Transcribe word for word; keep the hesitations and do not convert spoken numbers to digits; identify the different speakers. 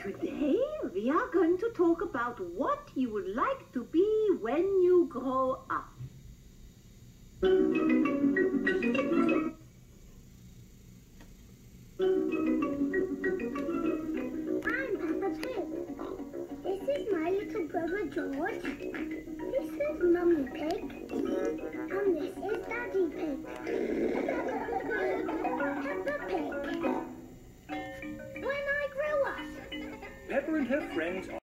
Speaker 1: Today we are going to talk about what you would like to be when you grow up.
Speaker 2: I'm Peppa Pig. This is my little brother George. This is Mummy Pig. And this is Daddy Pig. Peppa Pig. When I grow up.
Speaker 3: Peppa and her friends